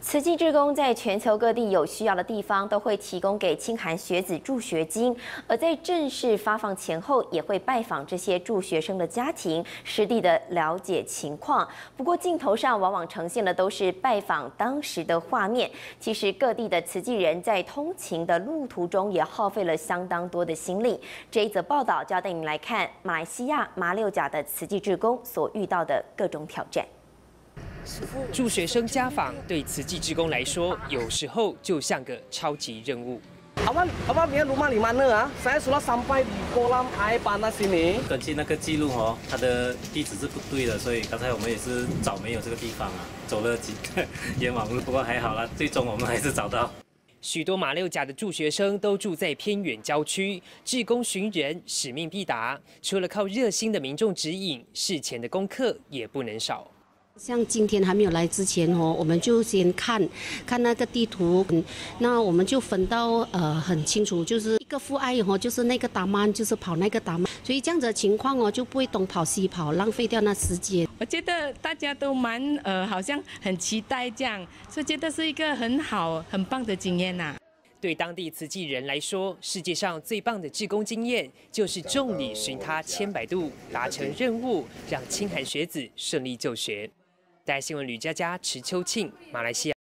慈济志工在全球各地有需要的地方，都会提供给清寒学子助学金，而在正式发放前后，也会拜访这些助学生的家庭，实地的了解情况。不过镜头上往往呈现的都是拜访当时的画面，其实各地的慈济人在通勤的路途中，也耗费了相当多的心力。这一则报道就要带您来看马来西亚马六甲的慈济志工所遇到的各种挑战。 助学生家访对慈济志工来说，有时候就像个超级任务。 Awak punya rumah di mana啊？ Saya sudah sampai di kolam air panas ini。 根据那个记录哦，它的地址是不对的，所以刚才我们也是找没有这个地方啊，走了几个冤枉路，不过还好啦，最终我们还是找到。 许多马六甲的助学生都住在偏远郊区，志工寻人，使命必达。除了靠热心的民众指引，事前的功课也不能少。 像今天还没有来之前哦，我们就先看那个地图，那我们就分到很清楚，就是一个父爱哦，就是那个达曼，就是跑那个达曼，所以这样子的情况哦，就不会东跑西跑，浪费掉那时间。 我觉得大家都蛮好像很期待这样，所以觉得是一个很好很棒的经验呐。 对当地慈济人来说，世界上最棒的志工经验，就是众里寻他千百度，达成任务，让清寒学子顺利就学。在新闻吕佳佳、池秋庆，马来西亚。